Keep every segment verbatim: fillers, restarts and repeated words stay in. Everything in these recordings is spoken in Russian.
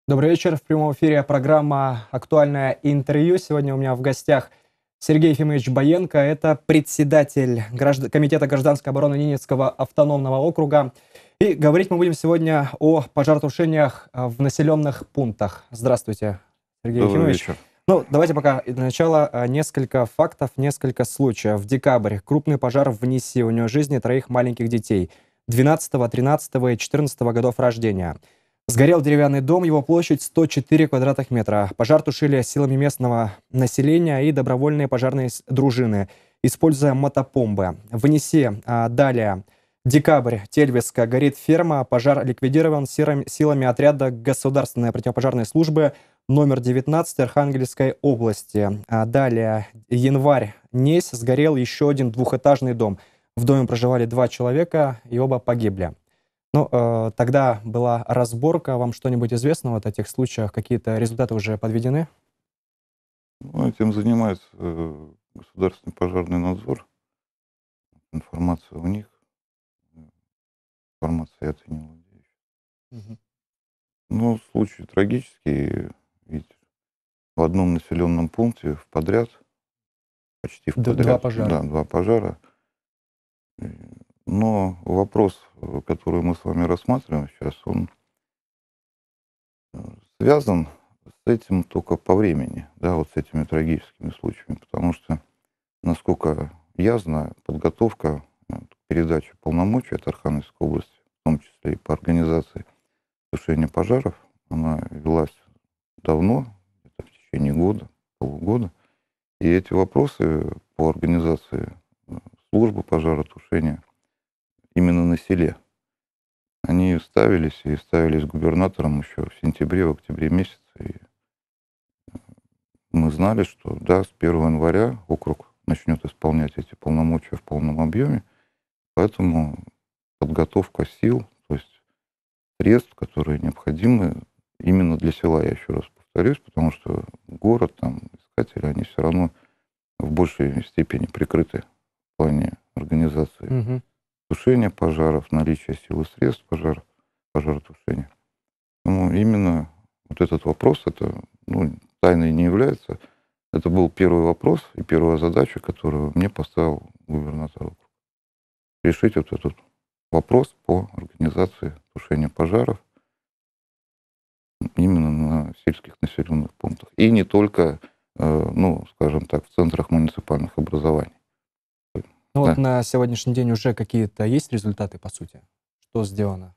Добрый вечер. В прямом эфире программа «Актуальное интервью». Сегодня у меня в гостях Сергей Ефимович Боенко. Это председатель гражд- Комитета гражданской обороны Ненецкого автономного округа. И говорить мы будем сегодня о пожаротушениях а, в населенных пунктах. Здравствуйте, Сергей Добрый Ефимович. вечер. Ну, давайте пока для начала а, несколько фактов, несколько случаев. В декабрь крупный пожар в Нисе, унес жизни троих маленьких детей двенадцатого, тринадцатого и четырнадцатого годов рождения. Сгорел деревянный дом, его площадь сто четыре квадратных метра. Пожар тушили силами местного населения и добровольные пожарные с- дружины, используя мотопомбы. В Инисе, а, далее, декабрь, Тельвиска, горит ферма, пожар ликвидирован сиром- силами отряда Государственной противопожарной службы номер девятнадцать Архангельской области. А далее, январь, Несь, сгорел еще один двухэтажный дом. В доме проживали два человека, и оба погибли. Ну, э, тогда была разборка. Вам что-нибудь известно вот о этих случаях? Какие-то результаты уже подведены? Ну, этим занимается э, Государственный пожарный надзор. Информация у них. Информация этой не владею. Мгм. Ну, случай трагический. Ведь в одном населенном пункте в подряд, почти в Д- Два подряд, пожара. да, два пожара. Э, Но вопрос, э, который мы с вами рассматриваем сейчас, он э, связан с этим только по времени, да, вот с этими трагическими случаями, потому что, насколько я знаю, подготовка э, к передаче полномочий от Архангельской области, в том числе и по организации тушения пожаров, она велась давно, это в течение года, полугода. И эти вопросы по организации э, службы пожаротушения именно на селе, они ставились и ставились губернатором еще в сентябре, в октябре месяце. И мы знали, что да, с первого января округ начнет исполнять эти полномочия в полном объеме, поэтому подготовка сил, то есть средств, которые необходимы именно для села, я еще раз повторюсь, потому что город, там, искатели, они все равно в большей степени прикрыты в плане организации Мгм. тушения пожаров, наличия сил и средств пожар, пожаротушения. Ну, именно вот этот вопрос, это ну, тайной не является. Это был первый вопрос и первая задача, которую мне поставил губернатор округа. Решить вот этот вопрос по организации тушения пожаров именно на сельских населенных пунктах. И не только, э, ну, скажем так, в центрах муниципальных образований. Ну вот Да. на сегодняшний день уже какие-то есть результаты, по сути? Что сделано?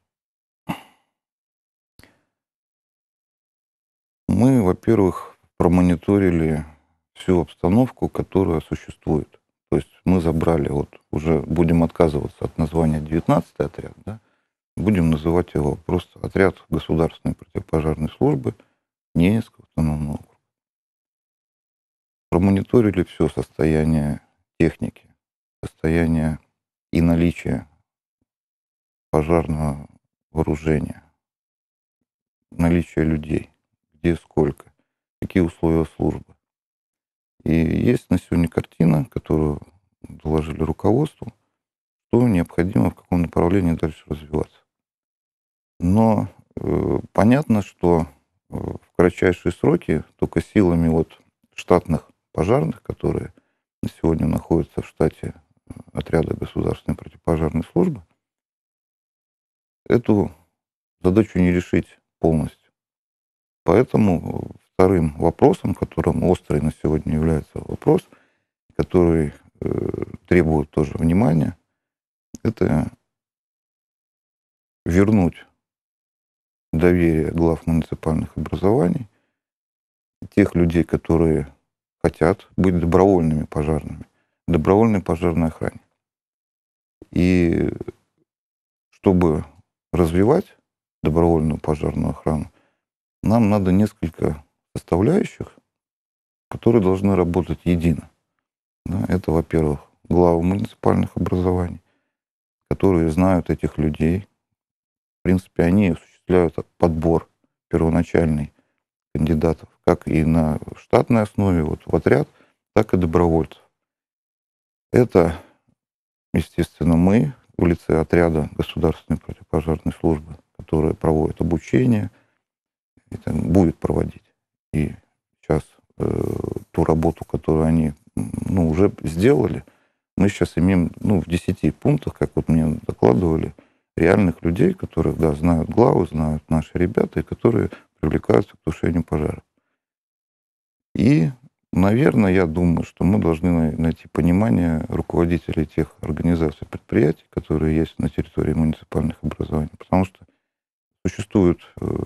Мы, во-первых, промониторили всю обстановку, которая существует. То есть мы забрали, вот уже будем отказываться от названия девятнадцатый отряд, да, будем называть его просто отряд государственной противопожарной службы Ненецкого автономного округа. Промониторили все состояние техники, состояние и наличие пожарного вооружения, наличие людей, где сколько, какие условия службы. И есть на сегодня картина, которую доложили руководству, что необходимо в каком направлении дальше развиваться. Но э, понятно, что э, в кратчайшие сроки только силами вот штатных пожарных, которые на сегодня находятся в штате э, отряда государственной противопожарной службы, эту задачу не решить полностью. Поэтому вторым вопросом, которым острый на сегодня является вопрос, который э, требует тоже внимания, это вернуть доверие глав муниципальных образований, тех людей, которые хотят быть добровольными пожарными, добровольной пожарной охране. И чтобы развивать добровольную пожарную охрану, нам надо несколько составляющих, которые должны работать едино. Да, это, во-первых, главы муниципальных образований, которые знают этих людей. В принципе, они осуществляют подбор первоначальный кандидатов, как и на штатной основе, вот в отряд, так и добровольцев. Это, естественно, мы в лице отряда государственной противопожарной службы, которые проводят обучение, это будет проводить. И сейчас э, ту работу, которую они ну, уже сделали, мы сейчас имеем ну, в десяти пунктах, как вот мне докладывали, реальных людей, которых, да, знают главы, знают наши ребята, и которые привлекаются к тушению пожаров. И, наверное, я думаю, что мы должны найти понимание руководителей тех организаций, предприятий, которые есть на территории муниципальных образований, потому что существуют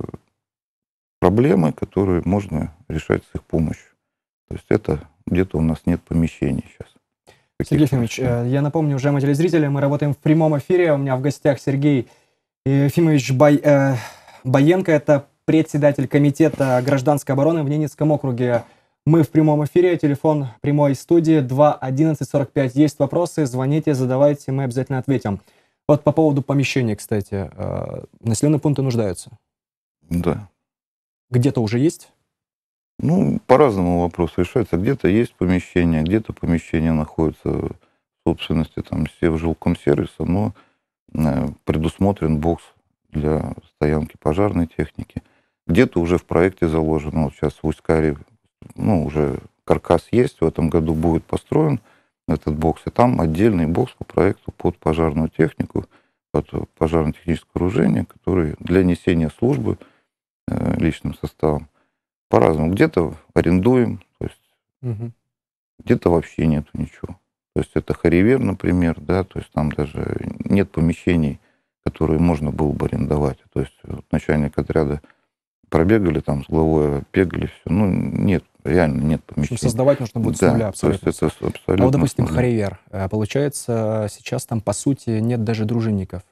проблемы, которые можно решать с их помощью. То есть это где-то у нас нет помещений сейчас. Сергей Ефимович, я напомню, уважаемые телезрители, мы работаем в прямом эфире. У меня в гостях Сергей Ефимович Бай, э, Баенко, это председатель комитета гражданской обороны в Ненецком округе. Мы в прямом эфире, телефон прямой студии два одиннадцать сорок пять. Есть вопросы, звоните, задавайте, мы обязательно ответим. Вот по поводу помещений, кстати, э, населенные пункты нуждаются? Да. Где-то уже есть? Ну, по-разному вопрос решается. Где-то есть помещение, где-то помещение находится в собственности там Севжилкомсервиса, но предусмотрен бокс для стоянки пожарной техники. Где-то уже в проекте заложено. Вот сейчас в Усть-Каре, ну, уже каркас есть, в этом году будет построен этот бокс, и там отдельный бокс по проекту под пожарную технику, под пожарно-техническое вооружение, который для несения службы э, личным составом. По-разному. Где-то арендуем, то есть угу. где-то вообще нету ничего. То есть это Харивер, например, да, то есть там даже нет помещений, которые можно было бы арендовать. То есть вот начальник отряда пробегали там с главой, бегали, все. Ну, нет, реально нет помещений. Создавать нужно будет да, с нуля абсолютно. То есть это абсолютно. А вот, допустим, Харивер. Получается, сейчас там, по сути, нет даже дружинников.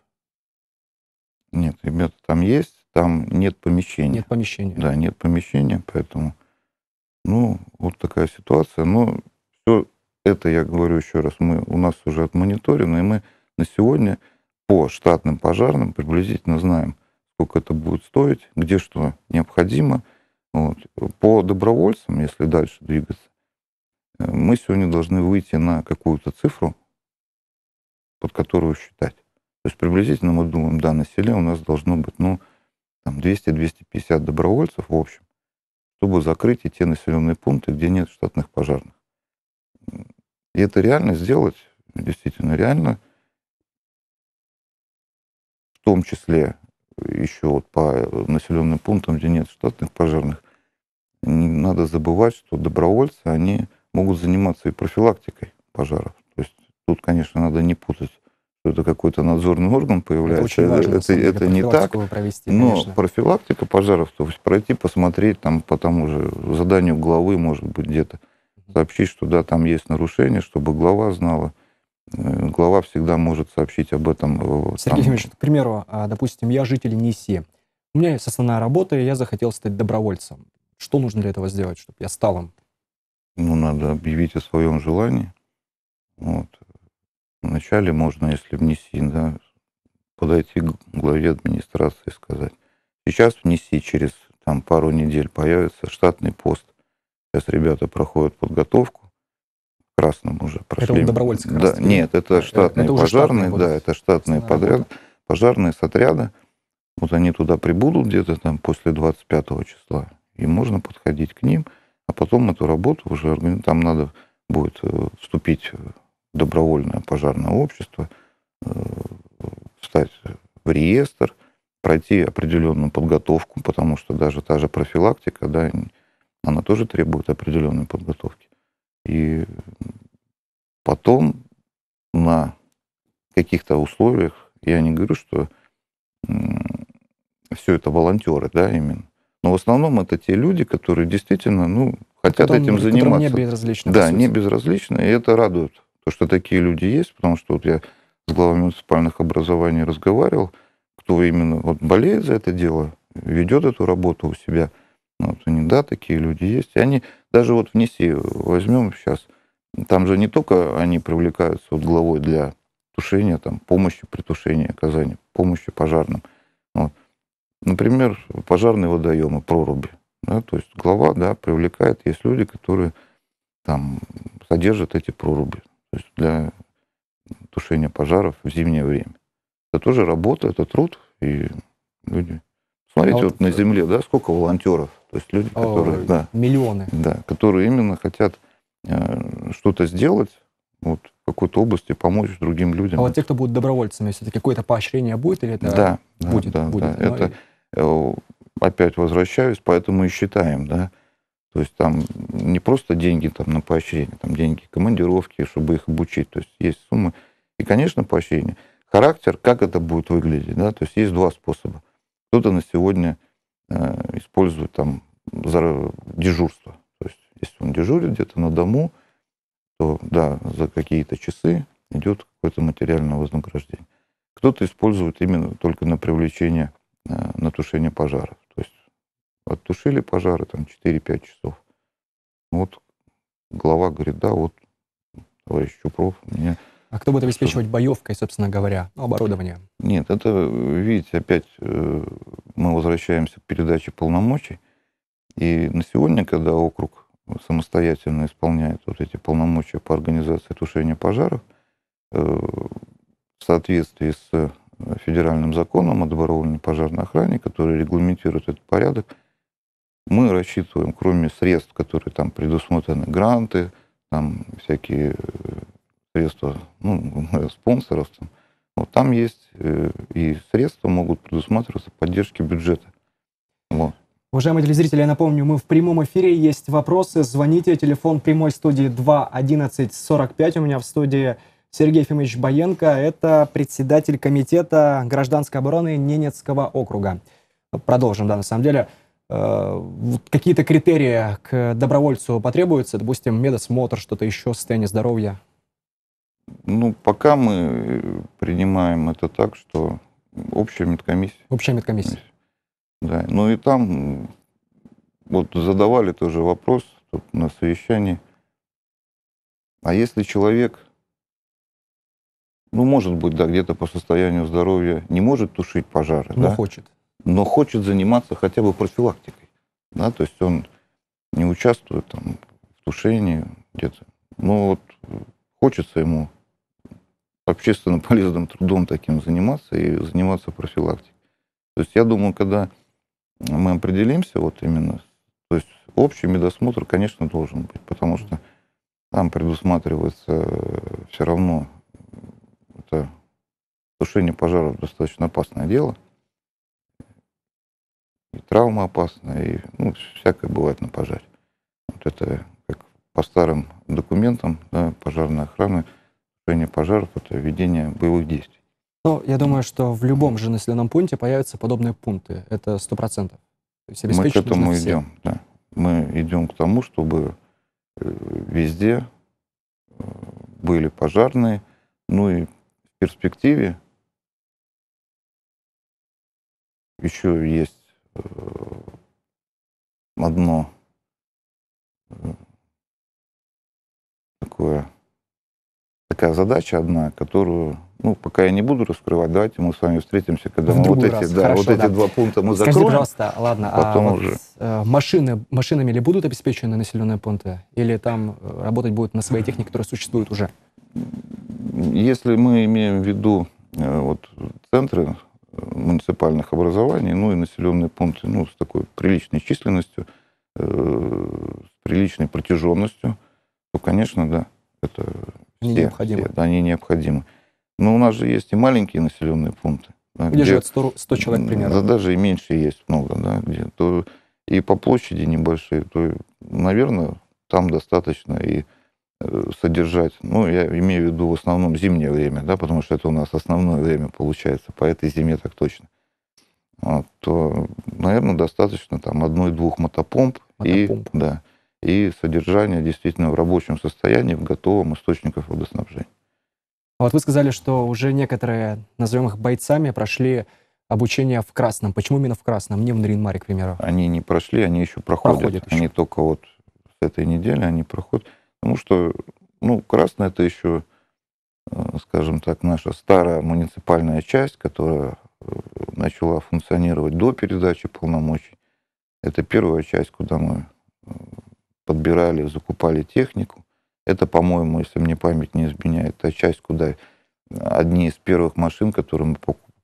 Нет, ребята, там есть, там нет помещения. Нет помещения. Да, нет помещения, поэтому, ну, вот такая ситуация. Но все это, я говорю еще раз, мы, у нас уже отмониторено, и мы на сегодня по штатным пожарным приблизительно знаем, сколько это будет стоить, где что необходимо. Вот. По добровольцам, если дальше двигаться, мы сегодня должны выйти на какую-то цифру, под которую считать. То есть приблизительно мы думаем, да, на селе у нас должно быть, ну, там двести - двести пятьдесят добровольцев в общем, чтобы закрыть и те населенные пункты, где нет штатных пожарных. И это реально сделать, действительно реально, в том числе еще вот по населенным пунктам, где нет штатных пожарных, не надо забывать, что добровольцы, они могут заниматься и профилактикой пожаров. То есть тут, конечно, надо не путать, что это какой-то надзорный орган появляется. Это очень важно, это, деле, это не так. Провести, но конечно. профилактика пожаров, то есть пройти, посмотреть там по тому же заданию главы, может быть, где-то сообщить, что да, там есть нарушение, чтобы глава знала. Глава всегда может сообщить об этом. Сергей Ефимович, к примеру, допустим, я житель Неси. У меня есть основная работа, и я захотел стать добровольцем. Что нужно для этого сделать, чтобы я стал им? Ну, надо объявить о своем желании. Вот. Вначале можно, если в Неси, да, подойти к главе администрации и сказать. Сейчас в Неси через там, пару недель появится штатный пост. Сейчас ребята проходят подготовку. В Красном уже прошли. Это вот добровольцы как да, раз. Нет, это штатные это пожарные. Штатные да, это штатные подряд, пожарные с отряда. Вот они туда прибудут где-то там после двадцать пятого числа. И можно подходить к ним. А потом эту работу уже там надо будет вступить в добровольное пожарное общество, встать в реестр, пройти определенную подготовку, потому что даже та же профилактика, да, она тоже требует определенной подготовки. И потом на каких-то условиях, я не говорю, что все это волонтеры, да, именно, но в основном это те люди, которые действительно, ну, хотят которым, этим заниматься. Не безразлично. Да, не безразлично, и это радует, то, что такие люди есть, потому что вот я с главами муниципальных образований разговаривал, кто именно вот болеет за это дело, ведет эту работу у себя. Вот они, да, такие люди есть. И они, даже вот в Неси возьмем сейчас, там же не только они привлекаются вот главой для тушения, там, помощи при тушении, оказания помощи пожарным. Вот. Например, пожарные водоемы, проруби. Да, то есть глава, да, привлекает, есть люди, которые там содержат эти проруби. То есть для тушения пожаров в зимнее время. Это тоже работа, это труд, и люди Смотрите, А вот вот на в- земле, да, сколько волонтеров, то есть люди, которые, Ой, да, миллионы. да, которые именно хотят э, что-то сделать вот, в какой-то области, помочь другим А людям. вот те, кто будут добровольцами, все-таки какое-то поощрение будет или это Да, да, будет? да, да. Будет. Но Это и- э, опять возвращаюсь, поэтому и считаем, да. То есть там не просто деньги там, на поощрение, там деньги, командировки, чтобы их обучить. То есть есть суммы. И, конечно, поощрение. Характер, как это будет выглядеть, да, то есть есть два способа. Кто-то на сегодня э, использует там за дежурство. То есть если он дежурит где-то на дому, то да, за какие-то часы идет какое-то материальное вознаграждение. Кто-то использует именно только на привлечение, э, на тушение пожаров. То есть оттушили пожары там четыре-пять часов. Вот глава говорит, да, вот, товарищ Чупров, мне... А кто будет Что? обеспечивать боевкой, собственно говоря, ну, оборудование? Нет, это, видите, опять э, мы возвращаемся к передаче полномочий. И на сегодня, когда округ самостоятельно исполняет вот эти полномочия по организации тушения пожаров, э, в соответствии с э, федеральным законом о добровольной пожарной охране, который регламентирует этот порядок, мы рассчитываем, кроме средств, которые там предусмотрены, гранты, там всякие э, средства, ну, спонсоров, там, вот там есть э, и средства могут предусматриваться поддержки бюджета. Вот. Уважаемые телезрители, я напомню, мы в прямом эфире, есть вопросы, звоните, телефон прямой студии два одиннадцать сорок пять, у меня в студии Сергей Ефимович Боенко, это председатель комитета гражданской обороны Ненецкого округа. Продолжим, да, на самом деле. Э, вот какие-то критерии к добровольцу потребуются, допустим, медосмотр, что-то еще, состояние здоровья? Ну, пока мы принимаем это так, что общая медкомиссия. Общая медкомиссия. Да. Ну и там вот задавали тоже вопрос тут на совещании. А если человек, ну, может быть, да, где-то по состоянию здоровья не может тушить пожары, Но да, хочет. но хочет заниматься хотя бы профилактикой, да, то есть он не участвует там в тушении где-то, но вот хочется ему общественно полезным трудом таким заниматься и заниматься профилактикой. То есть я думаю, когда мы определимся вот именно, то есть общий медосмотр, конечно, должен быть, потому что там предусматривается все равно это тушение пожаров достаточно опасное дело. И травма опасная, и ну, всякое бывает на пожаре. Вот это как по старым документам, да, пожарной охраны, тушение пожаров — это ведение боевых действий. Ну, я думаю, что в любом же населенном пункте появятся подобные пункты. Это сто процентов. То есть Мы к обеспечить этому нужно все. идем, да. Мы идем к тому, чтобы э, везде э, были пожарные, ну и в перспективе еще есть э, одно э, такое, такая задача одна, которую, ну, пока я не буду раскрывать, давайте мы с вами встретимся, когда В мы вот другой эти, раз. да, Хорошо, вот эти да. два пункта мы Скажите, закроем, пожалуйста, ладно, а потом вот уже. э, машины, машинами ли будут обеспечены населенные пункты? Или там э, работать будут на своей технике, которая существует уже? Если мы имеем в виду э, вот, центры э, муниципальных образований, ну и населенные пункты, ну, с такой приличной численностью, э, с приличной протяженностью, то, конечно, да, это Они все, необходимы. все, да, они необходимы. Но у нас же есть и маленькие населенные пункты. Да, Где живет сто, сто человек примерно? Да, даже и меньше есть много, да, где. То и по площади небольшие, то, наверное, там достаточно и э, содержать, ну, я имею в виду в основном зимнее время, да, потому что это у нас основное время получается, по этой зиме так точно. Вот, то, наверное, достаточно там одной-двух мотопомп, Мотопомп. и, да, и содержание действительно в рабочем состоянии, в готовом источниках водоснабжения. А вот вы сказали, что уже некоторые, назовем их бойцами, прошли обучение в Красном. Почему именно в Красном, не в Нарьян-Маре, к примеру? Они не прошли, они еще проходят. Проходят еще. Они только вот с этой недели они проходят. Потому что, ну, Красное — это еще, скажем так, наша старая муниципальная часть, которая начала функционировать до передачи полномочий. Это первая часть, куда мы подбирали, закупали технику. Это, по-моему, если мне память не изменяет, та часть, куда одни из первых машин, которые мы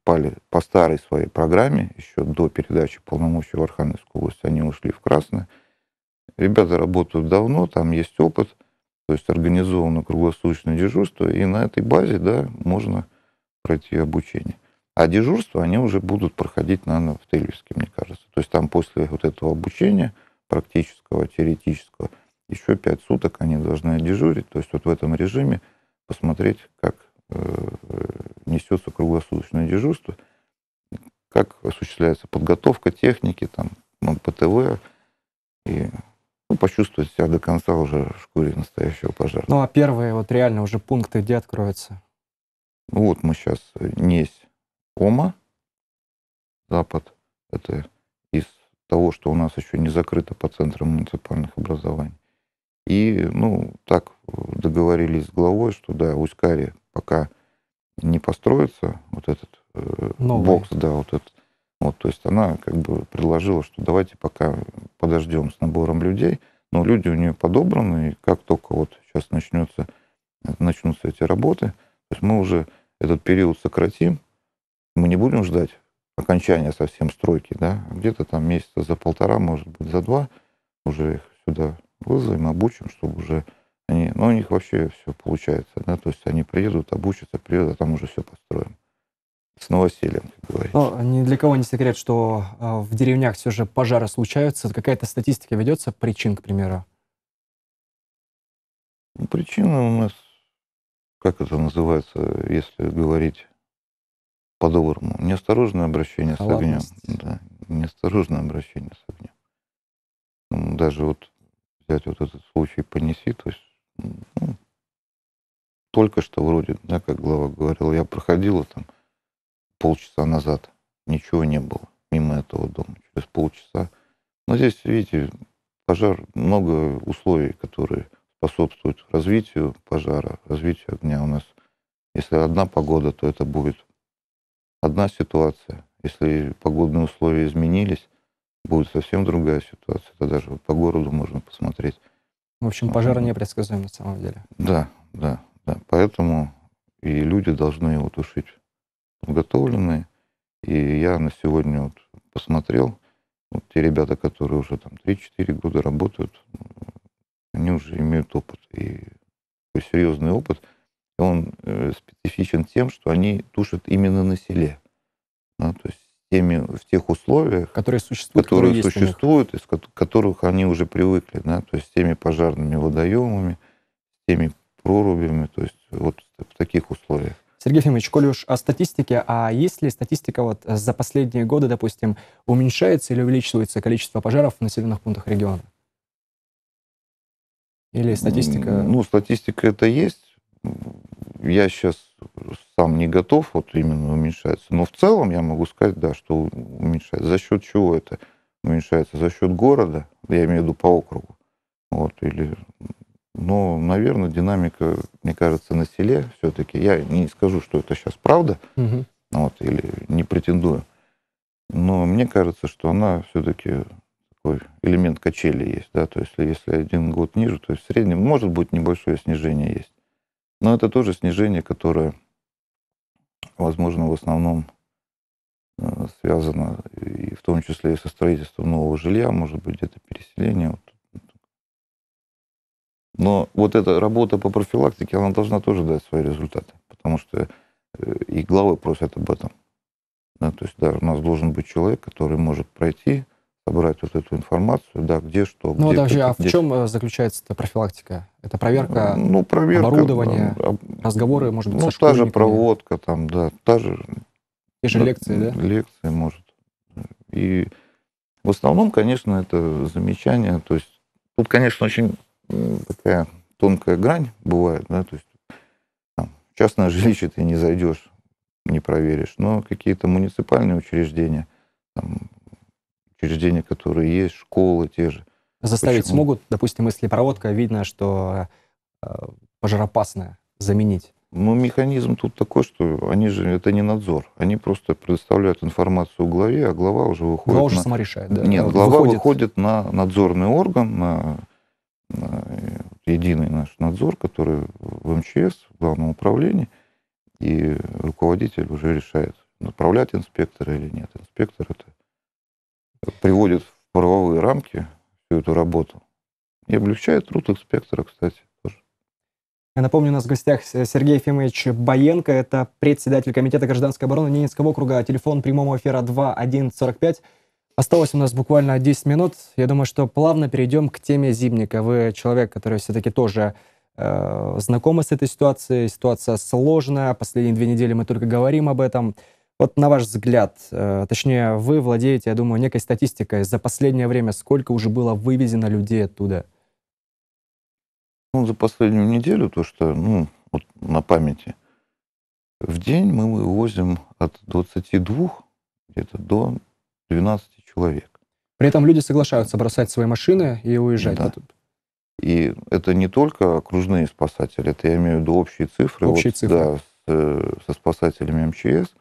попали по старой своей программе, еще до передачи полномочий в Архангельскую область, они ушли в красное. Ребята работают давно, там есть опыт, то есть организовано круглосуточное дежурство, и на этой базе, да, можно пройти обучение. А дежурства они уже будут проходить, наверное, в Тельвиске, мне кажется. То есть там после вот этого обучения практического, теоретического, еще пять суток они должны дежурить. То есть вот в этом режиме посмотреть, как э, несется круглосуточное дежурство, как осуществляется подготовка техники, там, ну, ПТВ, и ну, почувствовать себя до конца уже в шкуре настоящего пожара. Ну, а первые вот реально уже пункты где откроются? Ну, вот мы сейчас Несь, Ома, Запад. Это из того, что у нас еще не закрыто по центрам муниципальных образований. И, ну, так договорились с главой, что, да, Усть-Каре пока не построится вот этот э, бокс, да, вот этот. Вот, то есть она как бы предложила, что давайте пока подождем с набором людей, но люди у нее подобраны, и как только вот сейчас начнется, начнутся эти работы, то есть мы уже этот период сократим, мы не будем ждать окончания совсем стройки, да, а где-то там месяца за полтора, может быть, за два уже их сюда вызовем, обучим, чтобы уже они, ну, у них вообще все получается, да, то есть они приедут, обучатся, приедут, а там уже все построим. С новосельем, как говорится. Ну, ни для кого не секрет, что э, в деревнях все же пожары случаются. Какая-то статистика ведется причин, к примеру? Ну, причина у нас, как это называется, если говорить по-доброму, неосторожное обращение с огнем. Да, неосторожное обращение с огнем. Ну, даже вот взять вот этот случай Понеси, то есть ну, только что вроде, да, как глава говорил, я проходила там полчаса назад, ничего не было мимо этого дома, через полчаса. Но здесь, видите, пожар, много условий, которые способствуют развитию пожара, развитию огня. У нас, если одна погода, то это будет одна ситуация. Если погодные условия изменились, будет совсем другая ситуация. Это даже вот по городу можно посмотреть. В общем, пожары непредсказуемы на самом деле. Да, да, да. Поэтому и люди должны его тушить подготовленные. И я на сегодня вот посмотрел, вот те ребята, которые уже там три-четыре года работают, они уже имеют опыт. И такой серьезный опыт. И он э, специфичен тем, что они тушат именно на селе. Да, то есть теми, в тех условиях, которые существуют, которые, которые существуют, из которых они уже привыкли, да, то есть с теми пожарными водоемами, с теми прорубями, то есть вот в таких условиях. Сергей Ефимович, коли уж о статистике, а есть ли статистика вот за последние годы, допустим, уменьшается или увеличивается количество пожаров в населенных пунктах региона? Или статистика... Ну, статистика это есть. Я сейчас сам не готов вот именно уменьшается. Но в целом я могу сказать, да, что уменьшается. За счет чего это уменьшается? За счет города, я имею в виду по округу. Вот, или... Но, наверное, динамика, мне кажется, на селе все-таки. Я не скажу, что это сейчас правда, угу. вот, или не претендую. Но мне кажется, что она все-таки такой элемент качели есть. Да? То есть если один год ниже, то есть в среднем может быть небольшое снижение есть. Но это тоже снижение, которое, возможно, в основном связано и в том числе и со строительством нового жилья, может быть, где-то переселение. Но вот эта работа по профилактике, она должна тоже дать свои результаты, потому что и главы просят об этом. Да, то есть, да, у нас должен быть человек, который может пройти, собрать вот эту информацию, да, где что, ну, где... Ну, вообще, как, а в где... чем заключается эта профилактика? Это проверка, ну, проверка оборудования, разговоры, может быть, ну, со школьниками? та же проводка, там, да, та же... Те же да, лекции, да? Лекции, может. И в основном, конечно, это замечание, то есть тут, конечно, очень такая тонкая грань бывает, да, то есть там, в частное жилище ты не зайдешь, не проверишь, но какие-то муниципальные учреждения, там, учреждения, которые есть, школы те же. Заставить Почему? смогут, допустим, если проводка видно, что э, пожароопасная, заменить? Ну, механизм тут такой, что они же, это не надзор, они просто предоставляют информацию главе, а глава уже выходит... Глава уже на... сама решает, да? Нет, вот глава выходит... выходит на надзорный орган, на, на единый наш надзор, который в МЧС, в главном управлении, и руководитель уже решает. направлять инспектора или нет. Инспектор это приводит в правовые рамки всю эту работу и облегчает труд инспектора, кстати, тоже. Я напомню, у нас в гостях С- Сергей Ефимович Боенко, это председатель Комитета гражданской обороны Ненецкого округа. Телефон прямого эфира два один сорок пять. Осталось у нас буквально десять минут. Я думаю, что плавно перейдем к теме зимника. Вы человек, который все-таки тоже э, знакомы с этой ситуацией. Ситуация сложная. Последние две недели мы только говорим об этом. Вот на ваш взгляд, э, точнее, вы владеете, я думаю, некой статистикой. За последнее время сколько уже было вывезено людей оттуда? Ну, за последнюю неделю, то, что, ну, вот на памяти, в день мы вывозим от двадцати двух где-то до двенадцати человек. При этом люди соглашаются бросать свои машины и уезжать. Да. Вот И это не только окружные спасатели, это я имею в виду общие цифры. общие Вот, цифры. да, с, э, со спасателями эм че эс.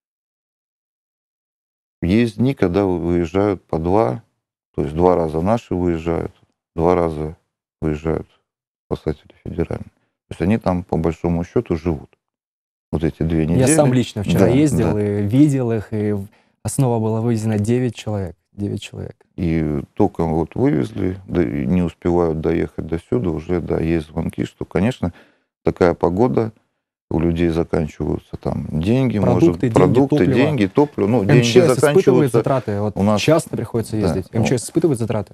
Есть дни, когда выезжают по два, то есть два раза наши выезжают, два раза выезжают спасатели федеральные. То есть они там, по большому счету, живут. Вот эти две недели. Я сам лично вчера Да, ездил да. и видел их, и снова было вывезено девять человек. девять человек. И только вот вывезли, да, и не успевают доехать до сюда, уже, да, есть звонки, что, конечно, такая погода, у людей заканчиваются там деньги, Продукты, может, деньги, продукты, топливо. деньги, топливо. Ну, деньги эм че эс испытывает заканчиваются. затраты? Вот У нас- часто приходится да, ездить. эм че эс испытывает затраты?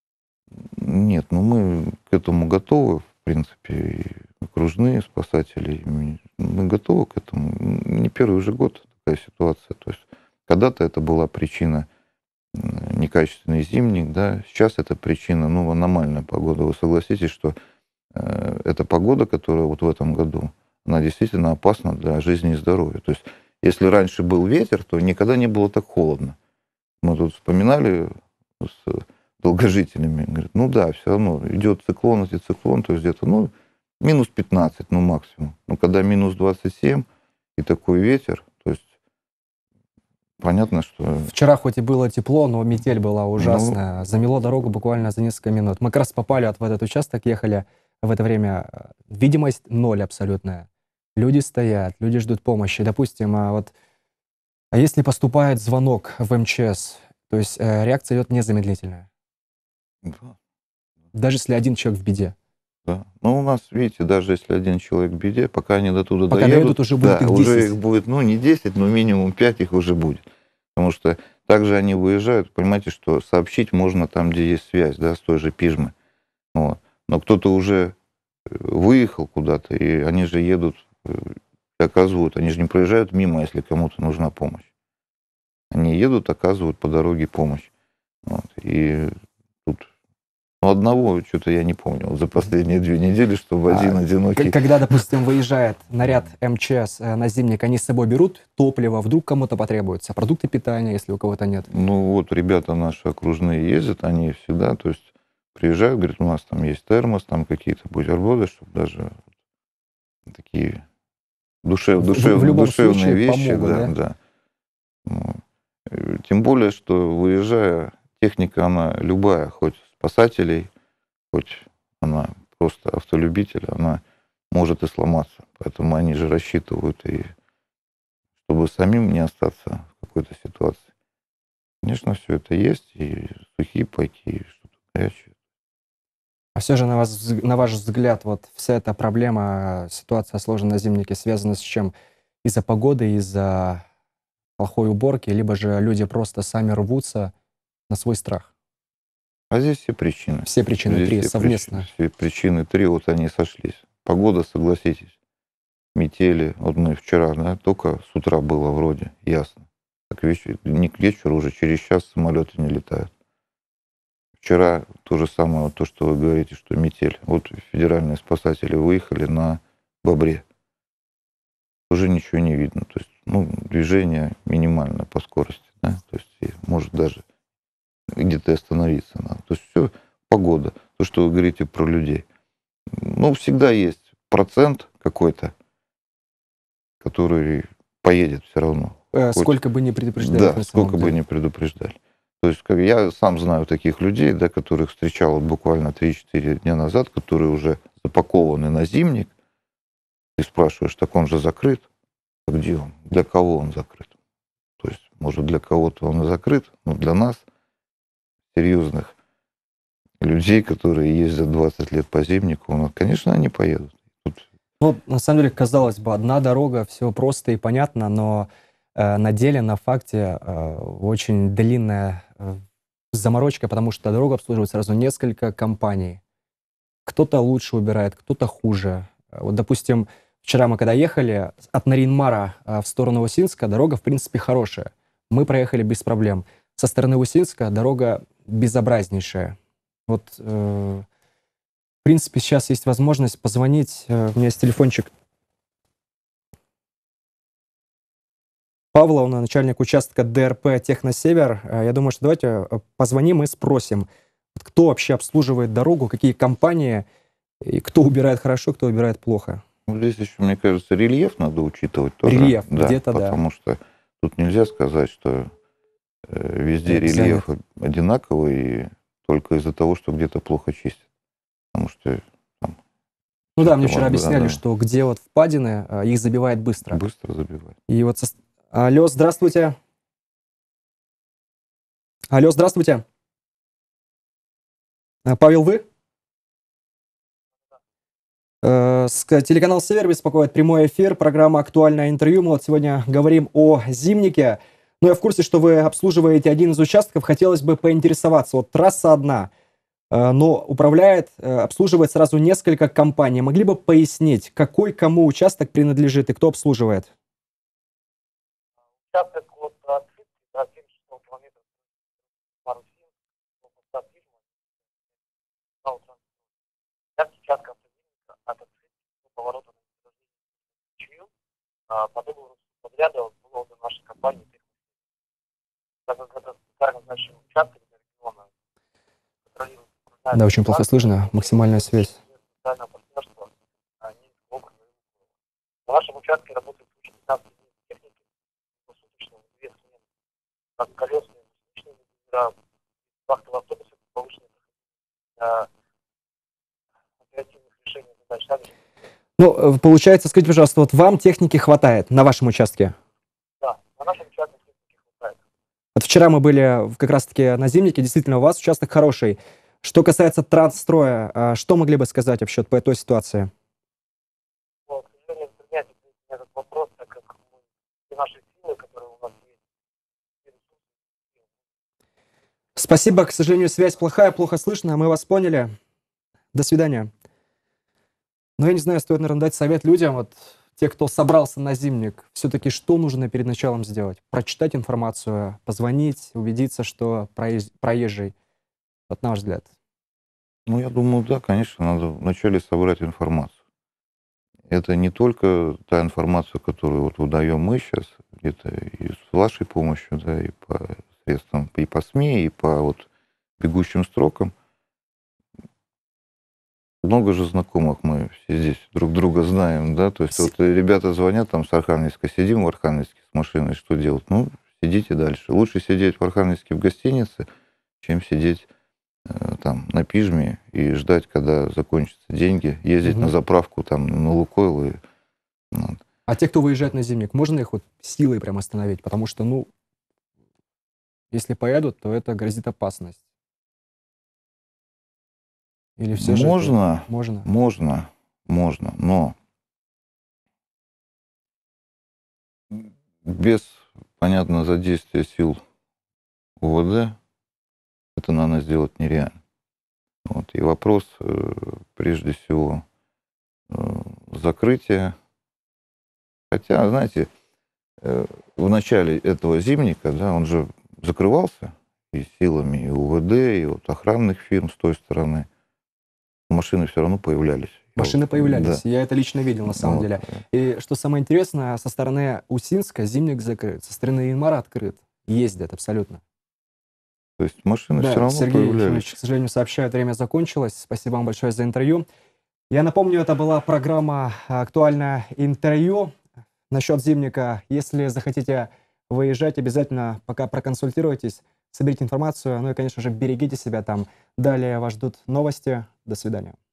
Нет, ну мы к этому готовы, в принципе, и окружные спасатели, и мы мы готовы к этому. Не первый же год такая ситуация. То есть когда-то это была причина м, некачественный зимник, да, сейчас это причина, ну, аномальная погода. Вы согласитесь, что э, эта погода, которая вот в этом году, она действительно опасна для жизни и здоровья. То есть если раньше был ветер, то никогда не было так холодно. Мы тут вспоминали с долгожителями, говорят, ну да, все равно идет циклон, антициклон, то есть где-то, ну, минус пятнадцать, ну, максимум. Но когда минус двадцать семь и такой ветер, то есть понятно, что... Вчера хоть и было тепло, но метель была Ну, ужасная. Замело дорогу буквально за несколько минут. Мы как раз попали вот в этот участок, ехали в это время. э, Видимость ноль абсолютная. Люди стоят, люди ждут помощи. Допустим, а вот а если поступает звонок в эм че эс, то есть э, реакция идет незамедлительная, да, даже если один человек в беде. да. Но у нас, видите, даже если один человек в беде, пока они до туда Пока доедут, доедут, уже будет да, их уже десять. их будет, ну, не десять, но минимум пять их уже будет. Потому что также они выезжают, понимаете, что сообщить можно там, где есть связь, да, с той же Пижмы. Вот. Но кто-то уже э, выехал куда-то, и они же едут, э, и оказывают, они же не проезжают мимо, если кому-то нужна помощь. Они едут, оказывают по дороге помощь. Вот. И тут, ну, одного что-то я не помню вот за последние две недели, чтобы А, один К- одинокий. Когда, допустим, выезжает наряд эм че эс э, на зимник, они с собой берут топливо, вдруг кому-то потребуется, продукты питания, если у кого-то нет. Ну вот ребята наши окружные ездят, они всегда, то есть приезжают, говорят, у нас там есть термос, там какие-то бутерброды, чтобы даже такие душев, В- в- душев, в любом душевные случае вещи, помогут, да, да? да. Ну, э, Тем более, что выезжая, техника, она любая, хоть спасателей, хоть она просто автолюбитель, она может и сломаться. Поэтому они же рассчитывают, и чтобы самим не остаться в какой-то ситуации. Конечно, все это есть, и сухие пайки, и что-то горячее. А все же, на, вас, взг- на ваш взгляд, вот вся эта проблема, ситуация сложная на зимнике связана с чем? Из-за погоды, из-за плохой уборки, либо же люди просто сами рвутся на свой страх? А здесь все причины. Все причины Здесь три все совместно. причины, все причины три, вот они сошлись. Погода, согласитесь, метели. Вот мы вчера, да, только с утра было вроде ясно. Так вечер, не к вечеру, уже через час самолеты не летают. Вчера то же самое, вот то, что вы говорите, что метель. Вот федеральные спасатели выехали на Бобре. Уже ничего не видно. То есть, ну, движение минимальное по скорости, да, то есть, и может даже где-то и остановиться надо. То есть все, погода. То, что вы говорите про людей. Ну, всегда есть процент какой-то, который поедет все равно. Э, Хоть- Сколько бы ни предупреждали, Да, на самом сколько бы деле. ни предупреждали. То есть как я сам знаю таких людей, да, которых встречал вот буквально три-четыре дня назад, которые уже запакованы на зимник. Ты спрашиваешь, так он же закрыт? А где он? Для кого он закрыт? Может, для кого-то он и закрыт, но для нас, серьезных людей, которые ездят двадцать лет по зимнику, ну, конечно, они поедут. Тут... Ну, на самом деле, казалось бы, одна дорога, все просто и понятно, но э, на деле, на факте э, очень длинная э, заморочка, потому что дорогу обслуживают сразу несколько компаний. Кто-то лучше убирает, кто-то хуже. Вот, допустим, вчера мы когда ехали от Нарьян-Мара э, в сторону Усинска, дорога, в принципе, хорошая. Мы проехали без проблем. Со стороны Усинска дорога безобразнейшая. Вот, э, в принципе, сейчас есть возможность позвонить. Э, у меня есть телефончик Павла, он начальник участка ДРП «Техносевер». Э, я думаю, что давайте э, позвоним и спросим, кто вообще обслуживает дорогу, какие компании, и кто убирает хорошо, кто убирает плохо. Ну, здесь еще, мне кажется, рельеф надо учитывать тоже. Рельеф, да, где-то да. Потому что тут нельзя сказать, что э, везде рельеф одинаковый, и только из-за того, что где-то плохо чистят. Потому что там... Ну да, мне вчера объясняли, да, да. что где вот впадины, э, их забивает быстро. Быстро забивает. И вот... Со... Алло, здравствуйте. Алло, здравствуйте. Павел, вы? Э, с- Телеканал «Север» беспокоит прямой эфир, программа «Актуальное интервью». Мы вот сегодня говорим о зимнике. Но я в курсе, что вы обслуживаете один из участков. Хотелось бы поинтересоваться. Вот трасса одна, э, но управляет, э, обслуживает сразу несколько компаний. Могли бы пояснить, какой кому участок принадлежит и кто обслуживает? Участок от открытки до семьдесят шестого километра Марусин, до Фирма, часть участка автомобильника от открытки до поворота на Чью, по договору подряда было отдано нашей компании. Так как это специально значимый участок для региона, контролирует... Да, очень плохо слышно. Максимальная связь. Специальное партнерство, они округа. На нашем участке работает пятнадцать техники, посуточно, две смены, как колесные, гусеничные номера, вахтовые автобусы повышенной для оперативных решений задач. Также, Ну, э, получается, скажите, пожалуйста, вот вам техники хватает на вашем участке? да, на нашем участке техники хватает. Вот вчера мы были в- как раз-таки на зимнике. Действительно, у вас участок хороший. Что касается трансстроя, а, что могли бы сказать вообще по этой ситуации? Но, к сожалению, принять этот вопрос, так как мы, все наши силы, которые у нас есть, все ресурсы, Спасибо. К сожалению, связь плохая, плохо слышно. Мы вас поняли. До свидания. Ну, я не знаю, стоит, наверное, дать совет людям, вот те, кто собрался на зимник, все-таки что нужно перед началом сделать? Прочитать информацию, позвонить, убедиться, что проез- проезжий. Вот на ваш взгляд. Ну, я думаю, да, конечно, надо вначале собрать информацию. Это не только та информация, которую вот выдаем мы сейчас, где-то и с вашей помощью, да, и по средствам, и по СМИ, и по вот бегущим строкам. Много же знакомых, мы все здесь друг друга знаем, да, то есть С- вот ребята звонят там с Архангельска, сидим в Архангельске с машиной, что делать? Ну, сидите дальше. Лучше сидеть в Архангельске в гостинице, чем сидеть э, там на пижме и ждать, когда закончатся деньги, ездить Мгм. на заправку там на Лукойл. И, ну, А те, кто выезжает на зимник, можно их вот силой прям остановить? Потому что, ну, если поедут, то это грозит опасность. Или все же это можно, можно? можно, можно, но без, понятно, задействия сил УВД это, наверное, сделать нереально. Вот. И вопрос, э, прежде всего, э, закрытия. Хотя, знаете, э, в начале этого зимника, да, он же закрывался и силами и УВД, и вот охранных фирм с той стороны. Машины все равно появлялись. Я Машины вот, появлялись. да, Я это лично видел, на самом вот, деле. э, И что самое интересное, со стороны Усинска зимник закрыт, со стороны Янмара открыт. Ездят абсолютно. То есть машины все Да, равно Сергей Ефимович, появлялись. к сожалению, сообщает, время закончилось. Спасибо вам большое за интервью. Я напомню, это была программа «Актуальное интервью». Насчет зимника, если захотите выезжать, обязательно пока проконсультируйтесь, соберите информацию, ну и, конечно же, берегите себя там. Далее вас ждут новости. До свидания.